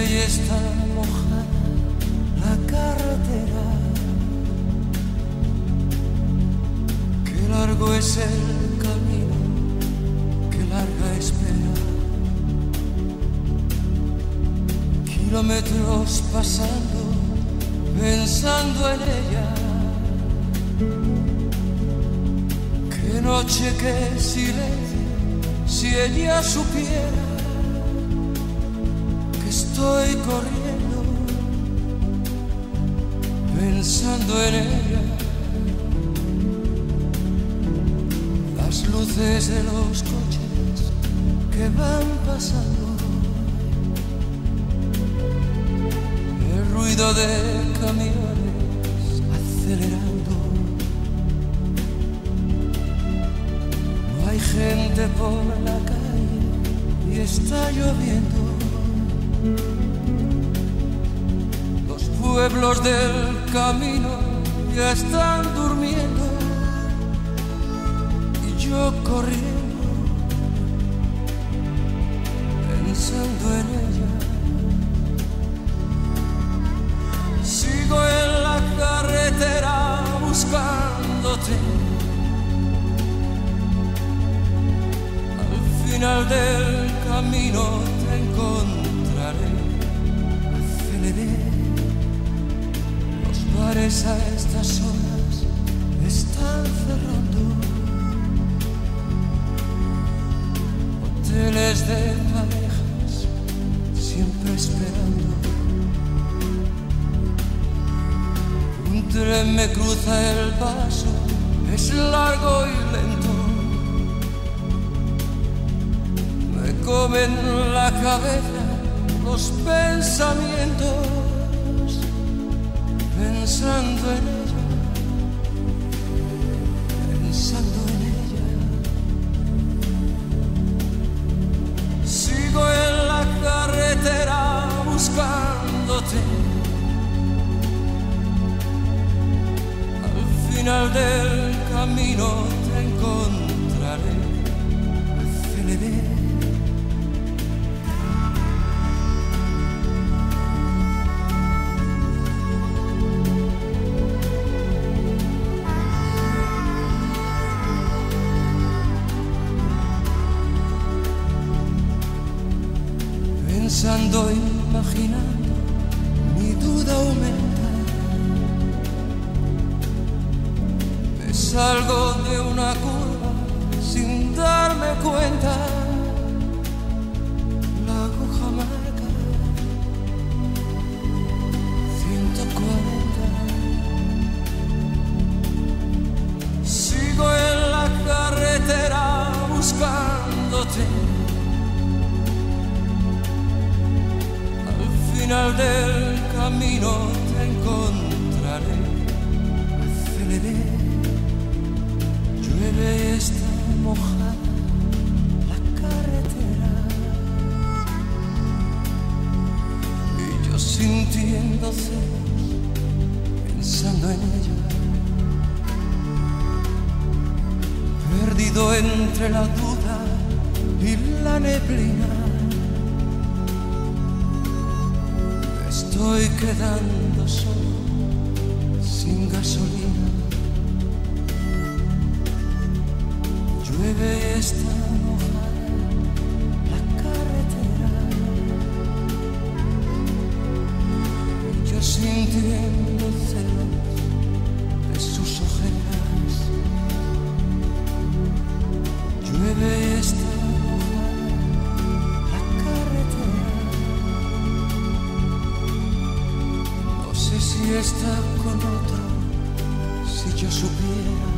y está mojada la carretera. Qué largo es el camino, qué larga espera. Kilómetros pasando, pensando en ella. Qué noche, qué silencio, si ella supiera que estoy corriendo, pensando en ella. Las luces de los coches que van pasando, el ruido de camiones acelerando. No hay gente por la calle y está lloviendo. Los pueblos del camino ya están durmiendo y yo corriendo, pensando en ella. Sigo en la carretera buscándote. Al final del camino te encontraré. Aceleré. Los bares a estas horas están cerrando. Hoteles de parejas siempre esperando. Un tren me cruza el paso, es largo y lento. Me comen la cabeza los pensamientos, pensando en ella, pensando en ella. Sigo en la carretera buscándote. Al final del camino te encontraré. Aceleré. Pensando, imaginando, mi duda aumenta. Me salgo de una curva sin darme cuenta. La aguja marca 140. Sigo en la carretera buscándote. Al final del camino te encontraré. Aceleré. Llueve y está mojada la carretera. Y yo sintiendo celos, pensando en ella. Perdido entre la duda y la neblina. Estoy quedando solo, sin gasolina. Llueve y está mojada la carretera. Y yo sintiendo celos de sus ojeras. Llueve y está mojada la carretera. Si está con otro, si yo supiera